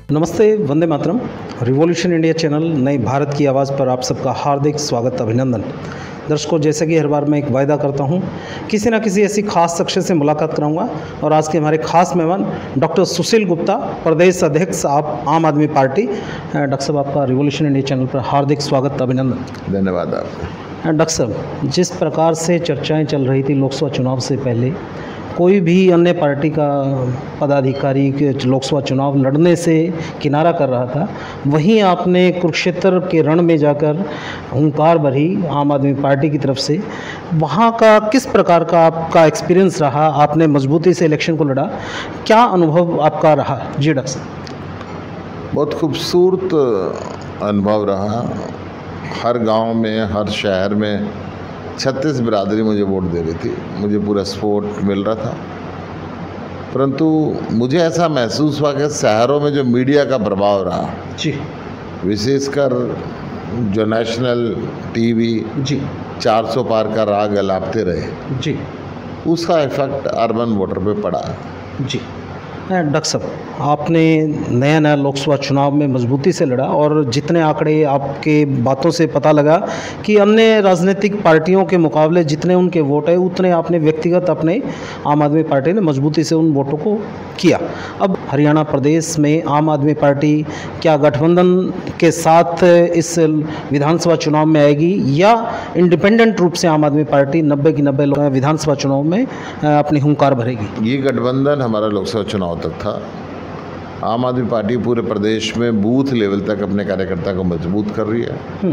नमस्ते, Vande Mataram. Revolution India channel नए भारत की आवाज़ पर आप सबका हार्दिक स्वागत, अभिनंदन। दर्शकों, जैसे कि हर बार मैं एक वायदा करता हूं, किसी ना किसी ऐसी खास शख्स से मुलाकात कराऊंगा और आज के हमारे खास मेहमान डॉक्टर सुशील गुप्ता, प्रदेश अध्यक्ष आप आम आदमी पार्टी। डॉक्टर साहब, आपका रिवॉल्यूशन इंडिया चैनल पर हार्दिक स्वागत, अभिनंदन। धन्यवाद आपको। डॉक्टर साहब, जिस प्रकार से चर्चाएँ चल रही थी लोकसभा चुनाव से पहले, कोई भी अन्य पार्टी का पदाधिकारी के लोकसभा चुनाव लड़ने से किनारा कर रहा था, वहीं आपने कुरुक्षेत्र के रण में जाकर हुंकार भरी आम आदमी पार्टी की तरफ से। वहाँ का किस प्रकार का आपका एक्सपीरियंस रहा? आपने मजबूती से इलेक्शन को लड़ा, क्या अनुभव आपका रहा? जी डॉक्टर साहब। बहुत खूबसूरत अनुभव रहा। हर गांव में, हर शहर में 36 बिरादरी मुझे वोट दे रही थी, मुझे पूरा सपोर्ट मिल रहा था। परंतु मुझे ऐसा महसूस हुआ कि शहरों में जो मीडिया का प्रभाव रहा जी, विशेषकर जो नेशनल टीवी जी 400 पार का राग अलापते रहे, जी, उसका इफेक्ट अर्बन वोटर पे पड़ा। जी डॉक्टर साहब, आपने नया लोकसभा चुनाव में मजबूती से लड़ा और जितने आंकड़े आपके बातों से पता लगा कि अन्य राजनीतिक पार्टियों के मुकाबले जितने उनके वोट है, उतने आपने व्यक्तिगत अपने आम आदमी पार्टी ने मजबूती से उन वोटों को किया। अब हरियाणा प्रदेश में आम आदमी पार्टी क्या गठबंधन के साथ इस विधानसभा चुनाव में आएगी या इंडिपेंडेंट रूप से आम आदमी पार्टी 90 की 90 विधानसभा चुनाव में अपनी हुंकार भरेगी? ये गठबंधन हमारा लोकसभा चुनाव तक था। आम आदमी पार्टी पूरे प्रदेश में बूथ लेवल तक अपने कार्यकर्ता को मजबूत कर रही है।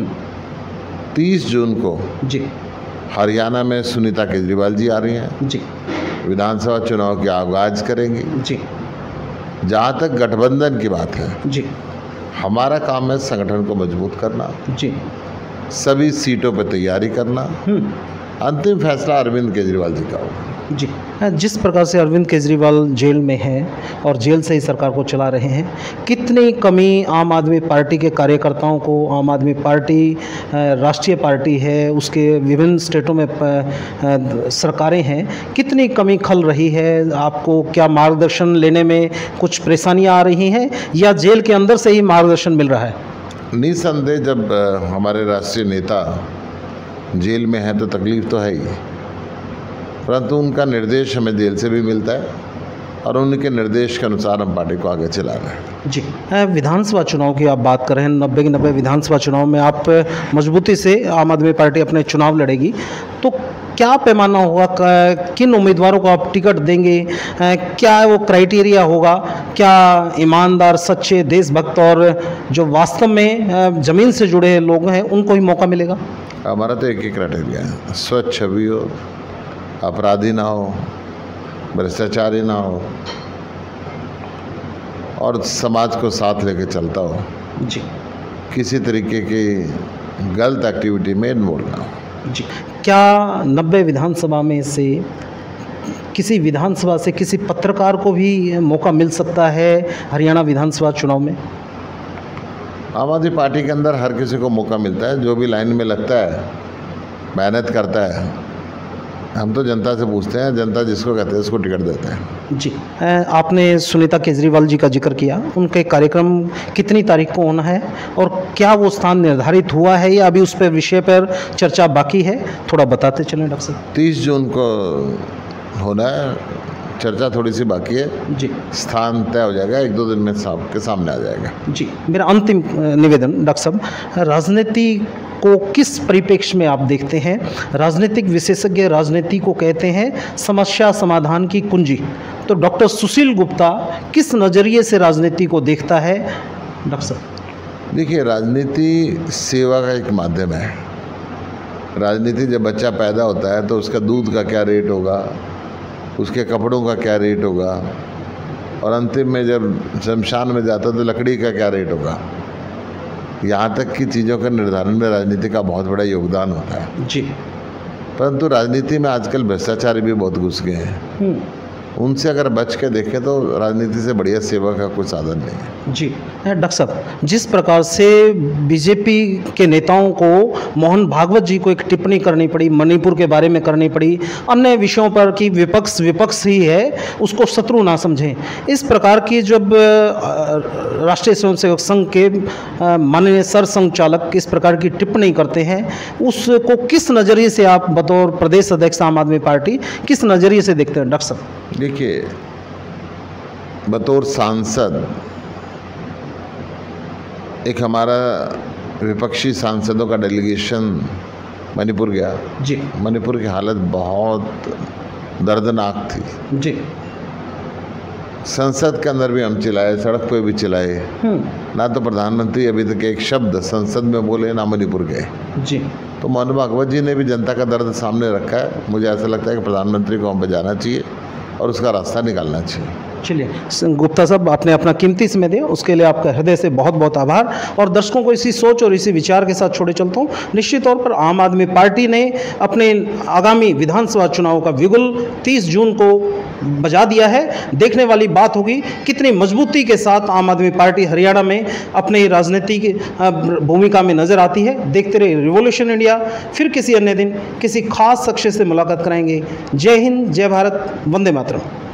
30 जून को जी हरियाणा में सुनीता केजरीवाल जी आ रही हैं, जी विधानसभा चुनाव के आगाज करेंगी। जी, जहाँ तक गठबंधन की बात है, जी हमारा काम है संगठन को मजबूत करना, जी, सभी सीटों पर तैयारी करना। अंतिम फैसला अरविंद केजरीवाल जी का होगा। जी, जिस प्रकार से अरविंद केजरीवाल जेल में हैं और जेल से ही सरकार को चला रहे हैं, कितनी कमी आम आदमी पार्टी के कार्यकर्ताओं को, आम आदमी पार्टी राष्ट्रीय पार्टी है, उसके विभिन्न स्टेटों में सरकारें हैं, कितनी कमी खल रही है? आपको क्या मार्गदर्शन लेने में कुछ परेशानियां आ रही हैं या जेल के अंदर से ही मार्गदर्शन मिल रहा है? निसंदेह जब हमारे राष्ट्रीय नेता जेल में हैं तो तकलीफ तो है ही, परंतु उनका निर्देश हमें जेल से भी मिलता है और उनके निर्देश के अनुसार हम पार्टी को आगे चला रहे हैं। जी, विधानसभा चुनाव की आप बात कर रहे हैं, 90 की 90 विधानसभा चुनाव में आप मजबूती से आम आदमी पार्टी अपने चुनाव लड़ेगी, तो क्या पैमाना होगा? किन उम्मीदवारों को आप टिकट देंगे? क्या वो क्राइटेरिया होगा? क्या ईमानदार, सच्चे, देशभक्त और जो वास्तव में ज़मीन से जुड़े लोग हैं उनको ही मौका मिलेगा? हमारा तो एक ही क्राइटेरिया है, स्वच्छ छवि हो, अपराधी ना हो, भ्रष्टाचारी ना हो और समाज को साथ लेके चलता हो, जी, किसी तरीके की गलत एक्टिविटी में इन्वॉल्व ना हो। जी, क्या 90 विधानसभा में से किसी विधानसभा से किसी पत्रकार को भी मौका मिल सकता है हरियाणा विधानसभा चुनाव में? आम आदमी पार्टी के अंदर हर किसी को मौका मिलता है, जो भी लाइन में लगता है, मेहनत करता है। हम तो जनता से पूछते हैं, जनता जिसको कहते हैं उसको टिकट देते हैं। जी, आपने सुनीता केजरीवाल जी का जिक्र किया, उनके कार्यक्रम कितनी तारीख को होना है और क्या वो स्थान निर्धारित हुआ है या अभी उस पर विषय पर चर्चा बाकी है? थोड़ा बताते चलें डॉक्टर साहब। 30 जून को होना है, चर्चा थोड़ी सी बाकी है। जी, स्थान तय हो जाएगा, 1-2 दिन में सबके सामने आ जाएगा। जी, मेरा अंतिम निवेदन डॉक्टर साहब, राजनीति को किस परिप्रेक्ष्य में आप देखते हैं? राजनीतिक विशेषज्ञ राजनीति को कहते हैं समस्या समाधान की कुंजी, तो डॉक्टर सुशील गुप्ता किस नज़रिए से राजनीति को देखता है डॉक्टर साहब? देखिए, राजनीति सेवा का एक माध्यम है। राजनीति जब बच्चा पैदा होता है तो उसका दूध का क्या रेट होगा, उसके कपड़ों का क्या रेट होगा और अंतिम में जब शमशान में जाता है तो लकड़ी का क्या रेट होगा, यहाँ तक की चीज़ों के निर्धारण में राजनीति का बहुत बड़ा योगदान होता है। जी, परंतु राजनीति में आजकल भ्रष्टाचारी भी बहुत घुस गए हैं। उनसे अगर बच के देखें तो राजनीति से बढ़िया सेवा का कोई साधन नहीं है। जी डॉक्टर साहब, जिस प्रकार से बीजेपी के नेताओं को मोहन भागवत जी को एक टिप्पणी करनी पड़ी, मणिपुर के बारे में करनी पड़ी, अन्य विषयों पर कि विपक्ष ही है, उसको शत्रु ना समझें, इस प्रकार की जब राष्ट्रीय स्वयंसेवक संघ के माननीय सरसंघ चालक इस प्रकार की टिप्पणी करते हैं, उसको किस नज़रिए से आप बतौर प्रदेश अध्यक्ष आम आदमी पार्टी किस नज़रिए से देखते हैं डॉक्टर साहब? देखिए, बतौर सांसद एक हमारा विपक्षी सांसदों का डेलीगेशन मणिपुर गया जी। मणिपुर की हालत बहुत दर्दनाक थी जी। संसद के अंदर भी हम चिल्लाए, सड़क पे भी चिल्लाए, ना तो प्रधानमंत्री अभी तक एक शब्द संसद में बोले, ना मणिपुर गए जी। तो मोहन भागवत जी ने भी जनता का दर्द सामने रखा है। मुझे ऐसा लगता है कि प्रधानमंत्री को वहाँ पर जाना चाहिए और उसका रास्ता निकालना चाहिए। चलिए गुप्ता साहब, आपने अपना कीमती समय दिया, उसके लिए आपका हृदय से बहुत बहुत आभार। और दर्शकों को इसी सोच और इसी विचार के साथ छोड़े चलता हूँ। निश्चित तौर पर आम आदमी पार्टी ने अपने आगामी विधानसभा चुनाव का बिगुल 30 जून को बजा दिया है। देखने वाली बात होगी कितनी मजबूती के साथ आम आदमी पार्टी हरियाणा में अपनी राजनीतिक भूमिका में नजर आती है। देखते रहिए रिवॉल्यूशन इंडिया। फिर किसी अन्य दिन किसी खास शख्स से मुलाकात कराएंगे। जय हिंद, जय भारत, वंदे मातरम।